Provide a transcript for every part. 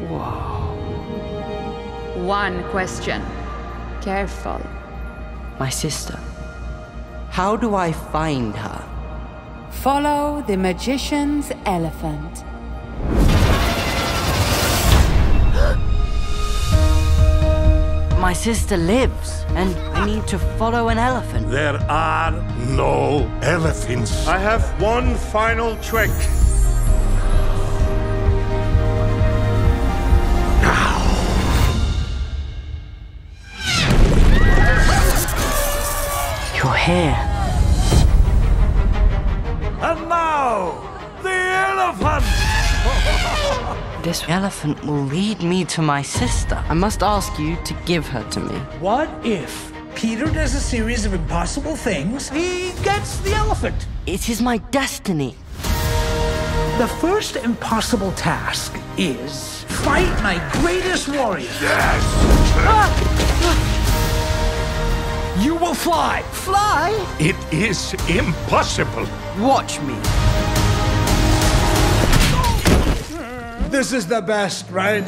One question. Careful. My sister. How do I find her? Follow the magician's elephant. My sister lives, and I need to follow an elephant. There are no elephants. I have one final trick. You're here. And now, the elephant! This elephant will lead me to my sister. I must ask you to give her to me. What if Peter does a series of impossible things? He gets the elephant. It is my destiny. The first impossible task is fight my greatest warrior. Yes! You will fly. Fly? It is impossible. Watch me. This is the best, right?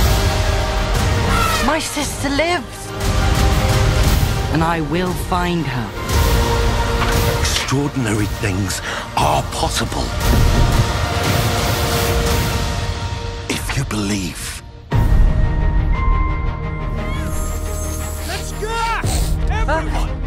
My sister lives. And I will find her. Extraordinary things are possible. If you believe. Let's go! Everyone!